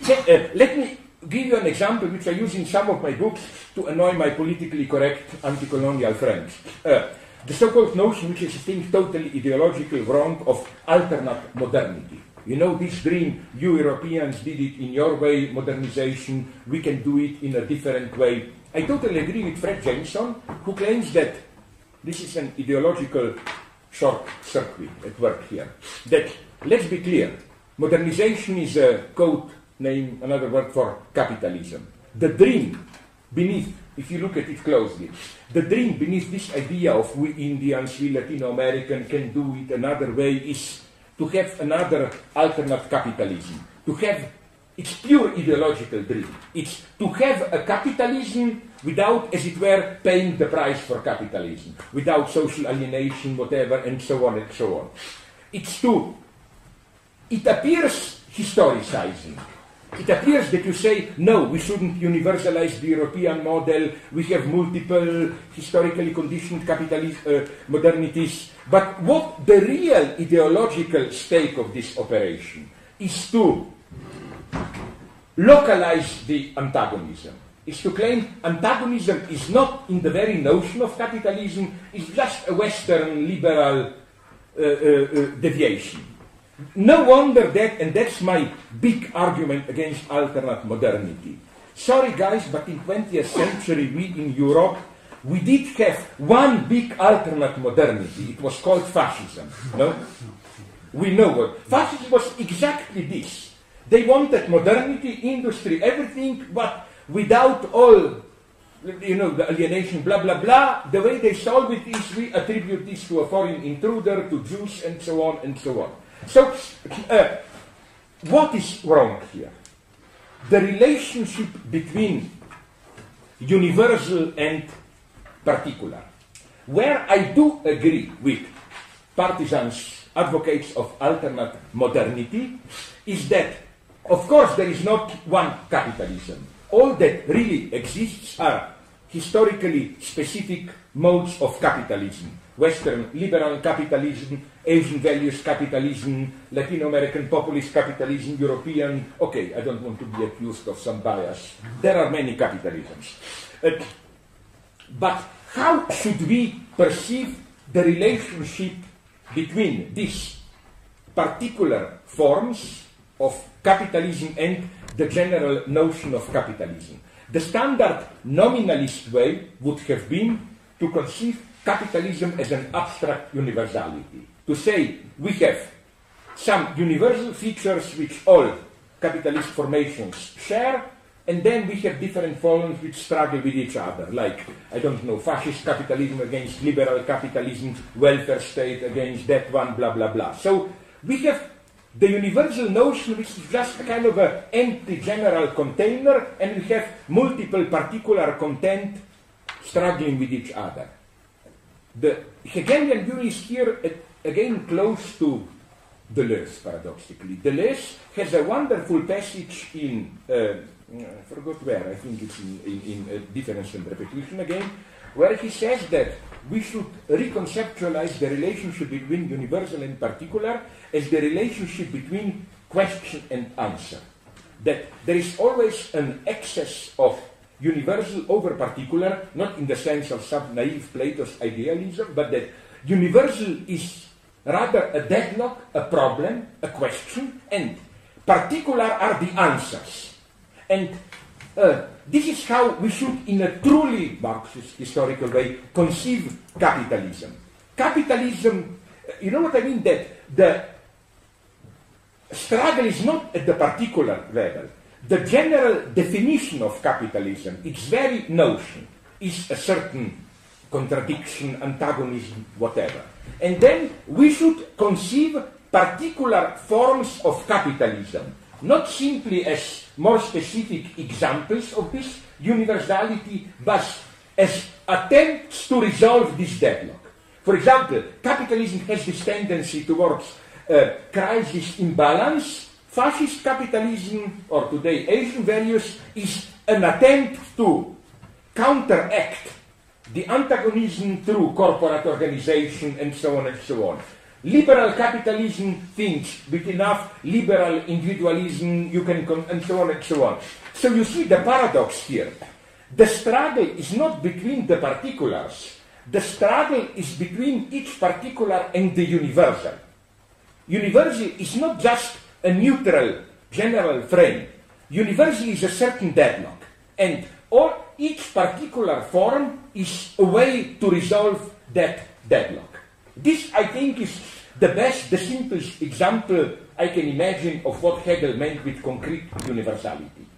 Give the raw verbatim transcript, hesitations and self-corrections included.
uh, let me give you an example which I use in some of my books to annoy my politically correct anti-colonial friends. Uh, the so-called notion, which is a thing totally ideological, wrong, of alternate modernity. You know, this dream, you Europeans did it in your way, modernization, we can do it in a different way. I totally agree with Fred Jameson, who claims that this is an ideological short circuit at work here. That, let's be clear, modernization is a code name, another word for capitalism. The dream beneath, if you look at it closely, the dream beneath this idea of we Indians, we Latino American can do it another way is to have another alternate capitalism. To have, it's pure ideological dream. It's to have a capitalism without, as it were, paying the price for capitalism, without social alienation, whatever, and so on and so on. It's to, it appears historicizing. It appears that you say, no, we shouldn't universalize the European model, we have multiple historically conditioned capitalist uh, modernities. But what the real ideological stake of this operation is to localize the antagonism, is to claim antagonism is not in the very notion of capitalism, it's just a Western liberal uh, uh, uh, deviation. No wonder that, and that's my big argument against alternate modernity. Sorry guys, but in twentieth century we in Europe, we did have one big alternate modernity. It was called fascism. No? We know what. Fascism was exactly this. They wanted modernity, industry, everything, but without all, you know, the alienation, blah, blah, blah. The way they solve it is we attribute this to a foreign intruder, to Jews, and so on and so on. So, uh, what is wrong here? The relationship between universal and particular. Where I do agree with partisans, advocates of alternate modernity, is that, of course, there is not one capitalism. All that really exists are historically specific modes of capitalism. Western liberal capitalism, Asian values capitalism, Latino American populist capitalism, European, okay, I don't want to be accused of some bias. There are many capitalisms. Uh, but how should we perceive the relationship between these particular forms of capitalism and the general notion of capitalism? The standard nominalist way would have been to conceive capitalism as an abstract universality. To say we have some universal features which all capitalist formations share, and then we have different forms which struggle with each other, like, I don't know, fascist capitalism against liberal capitalism, welfare state against that one, blah, blah, blah. So we have the universal notion which is just a kind of an empty general container, and we have multiple particular content struggling with each other. The Hegelian view is here at, again close to Deleuze, paradoxically. Deleuze has a wonderful passage in, uh, I forgot where, I think it's in, in, in uh, Difference and Repetition again, where he says that we should reconceptualize the relationship between universal and particular as the relationship between question and answer. That there is always an excess of universal over particular, not in the sense of some naive Plato's idealism, but that universal is rather a deadlock, a problem, a question, and particular are the answers. And uh, this is how we should, in a truly Marxist historical way, conceive capitalism. Capitalism, you know what I mean? That the struggle is not at the particular level. The general definition of capitalism, its very notion, is a certain contradiction, antagonism, whatever. And then we should conceive particular forms of capitalism, not simply as more specific examples of this universality, but as attempts to resolve this deadlock. For example, capitalism has this tendency towards uh, crisis imbalance. Fascist capitalism, or today Asian values, is an attempt to counteract the antagonism through corporate organization and so on and so on. Liberal capitalism thinks with enough liberal individualism you can, con- and so on and so on. So you see the paradox here. The struggle is not between the particulars. The struggle is between each particular and the universal. Universal is not just a neutral, general frame. Universal is a certain deadlock. And all, each particular form is a way to resolve that deadlock. This, I think, is the best, the simplest example I can imagine of what Hegel meant with concrete universality.